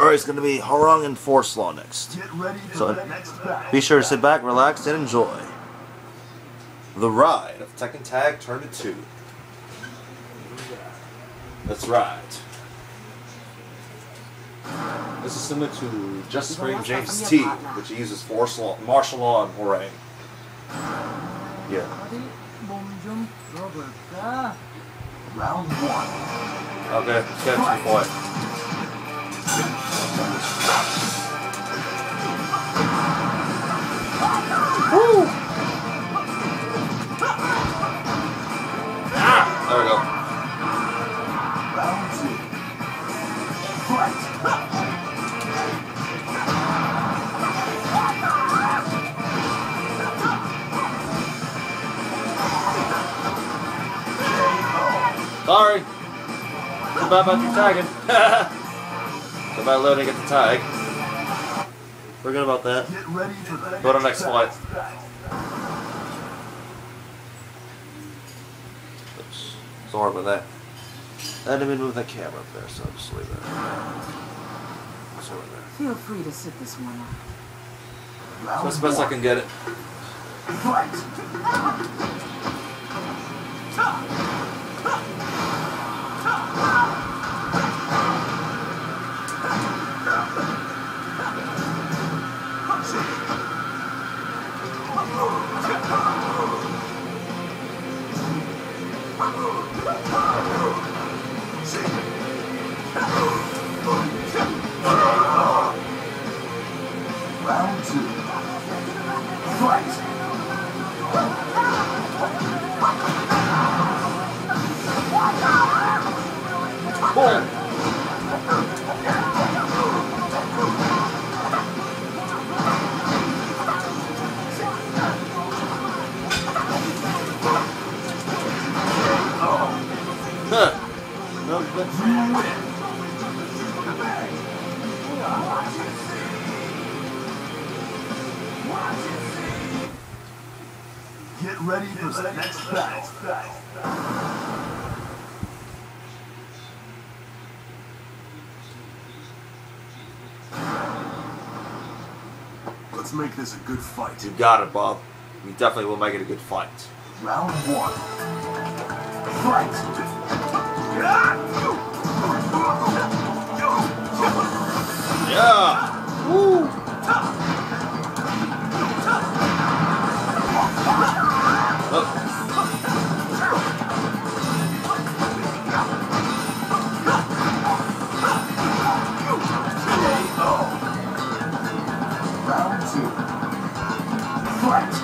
Alright, it's going to be Hwoarang and Force Law next. So be sure to sit back, relax, and enjoy the ride of Tekken Tag Tournament 2. Let's ride. This is similar to Justice for James T, which he uses force law, martial law, and Hwoarang. Yeah. Round 1. Okay, let's get to the point. Woo! Ah! There we go. Round 2. Fight! Sorry. Too bad about you tagging. Too bad loading at the tag. Forget about that. Go to the next flight. Oops. Sorry about that. I didn't even move that camera up there, so I'll just leave that. Sorry about that. Feel free to sit this one out. So that's the best I can get it. Round 2. Fight! Boom! Huh. No, Get ready for the next battle. Let's make this a good fight. You got it, Bob. We definitely will make it a good fight. Round 1. Fight! Yeah! Woo! Oh. Round 2. Fight!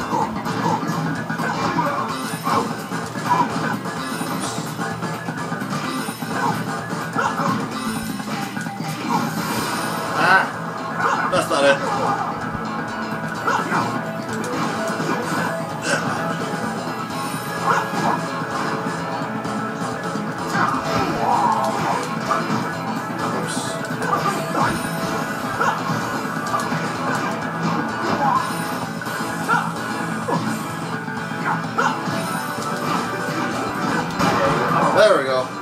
Ah! That's not it. There we go.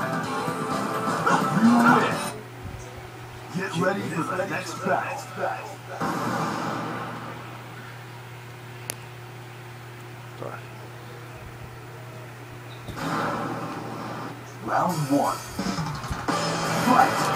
Get ready for the next battle. Sorry. Round 1. Fight!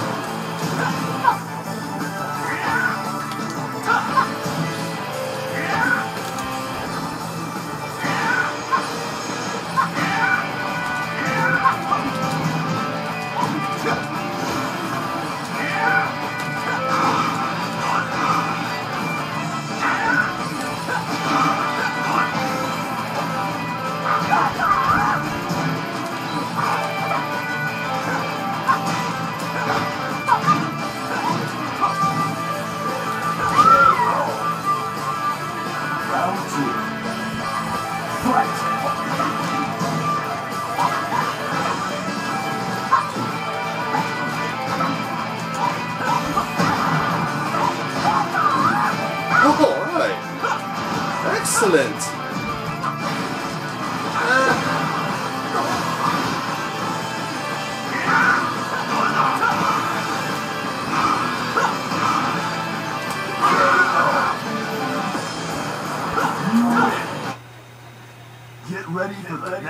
Excellent!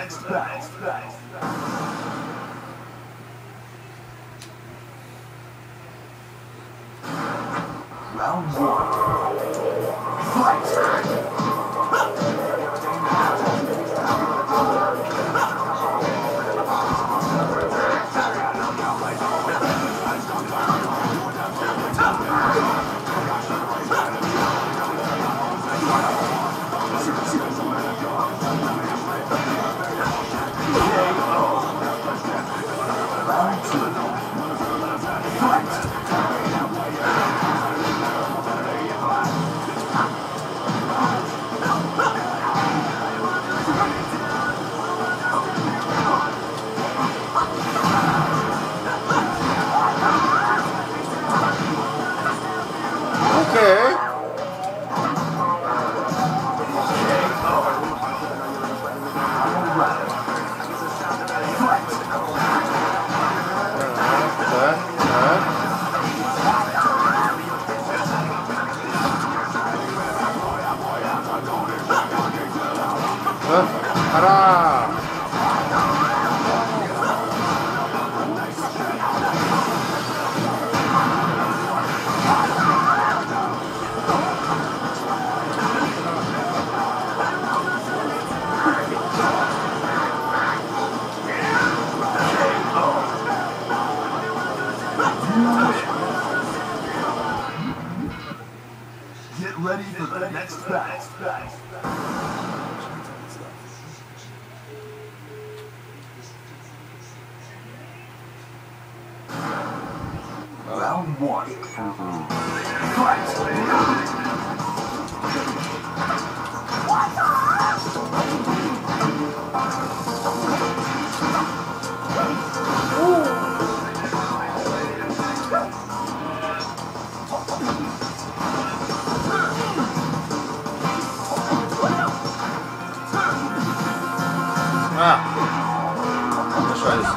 next battle. Round 1. Fight! Get ready for the next battle. Round 1. Fight! Let's try this.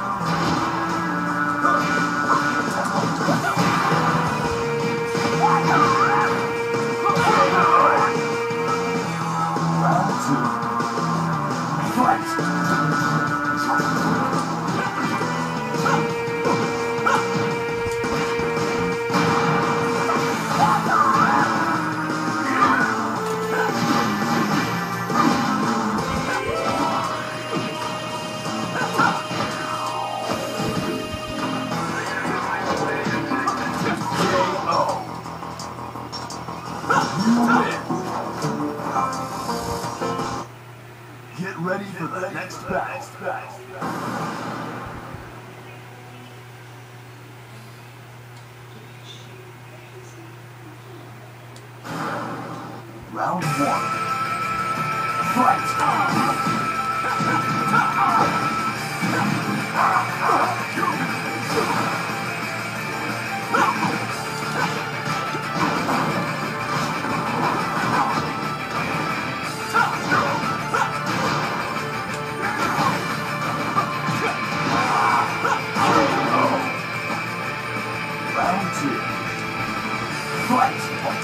Round 2. Fight! Get ready for the next battle. Round 1. Fight! Round 2. Fight!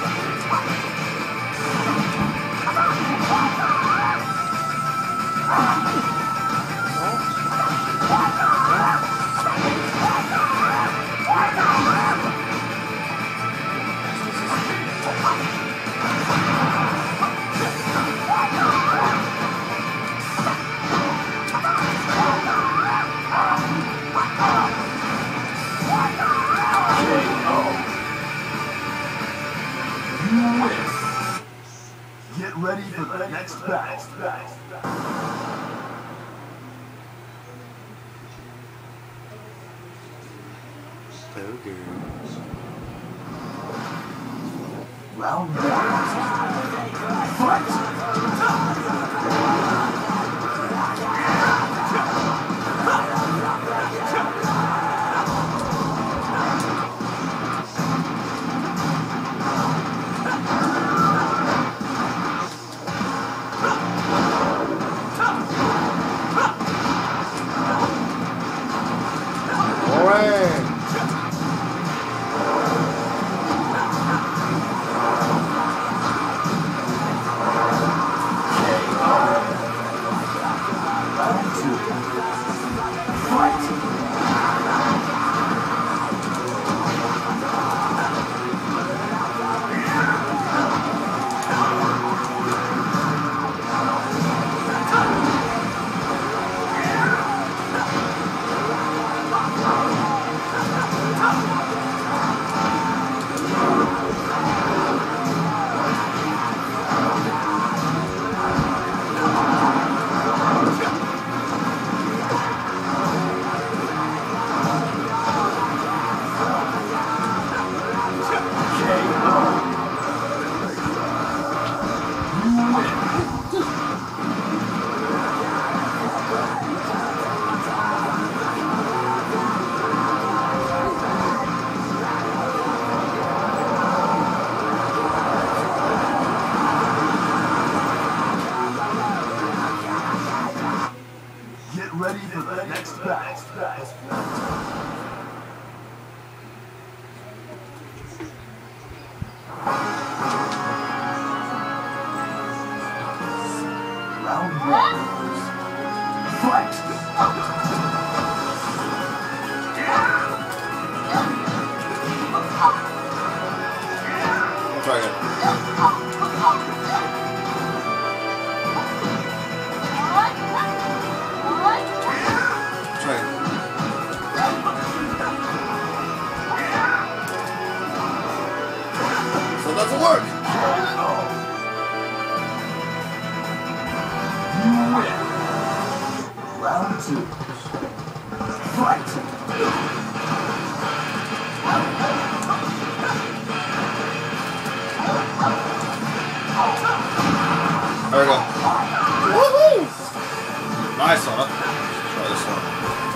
Get ready for the next battle. Okay. Round 1. Fight! Hwoarang! Try again. Try again. So that doesn't work. You win. Round 2. Fight. There we go. Woohoo! Nice one. Try this one.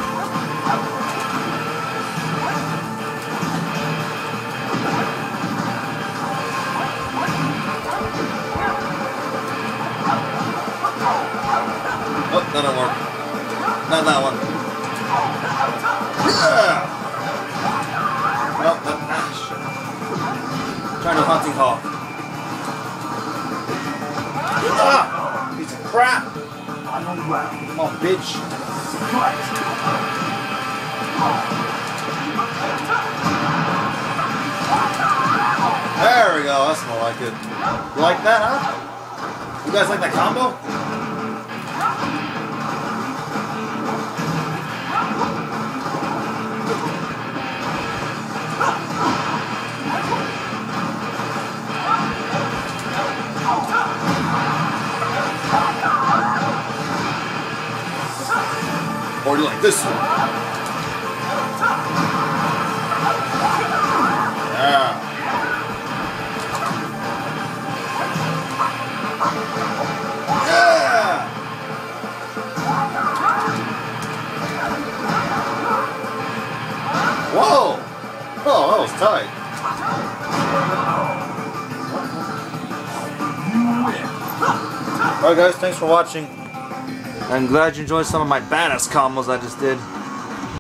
Oh, that didn't work. Not that one. Yeah! Nope, that match. Trying to hunting hawk. Ah! Piece of crap! Final round. Come on, bitch. Fight. There we go, that's more like it. You like that, huh? You guys like that combo? Or do you like this one? Yeah. Yeah. Whoa. Oh, that was tight. Alright guys, thanks for watching. I'm glad you enjoyed some of my badass combos I just did.